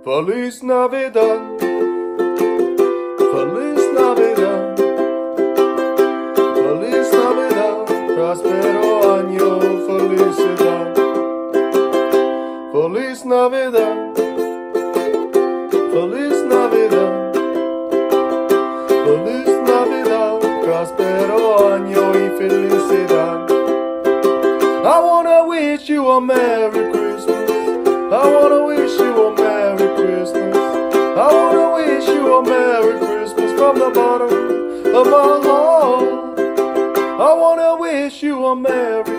Feliz Navidad, Feliz Navidad, Feliz Navidad, próspero año, felicidad. Feliz Navidad, Feliz Navidad, Feliz Navidad, próspero año y felicidad. I wanna wish you a Merry Christmas. I wanna wish you a Merry Christmas. I wanna wish you a Merry Christmas from the bottom of my heart. I wanna wish you a Merry